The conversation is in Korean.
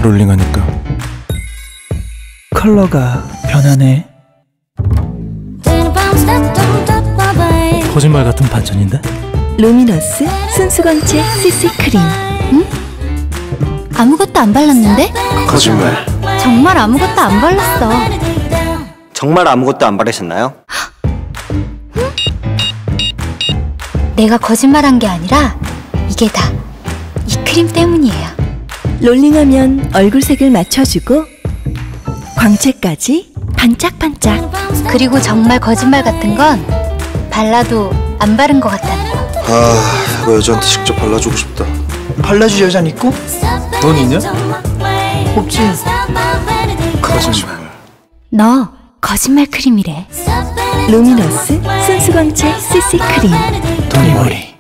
롤링하니까 컬러가 변하네. 거짓말 같은 반전인데? 루미너스 순수광채 CC 크림. 응? 아무것도 안 발랐는데? 거짓말. 정말 아무것도 안 발랐어. 정말 아무것도 안 바르셨나요? 내가 거짓말한 게 아니라 이게 다 이 크림 때문이에요. 롤링하면 얼굴색을 맞춰주고 광채까지 반짝반짝. 그리고 정말 거짓말 같은 건 발라도 안 바른 것 같다는 거. 아, 이거 여자한테 직접 발라주고 싶다. 발라줄 여잔 있고? 넌 있냐? 없지. 거짓말. 너 거짓말 크림이래. 루미너스 순수광채 CC 크림. 도니모리.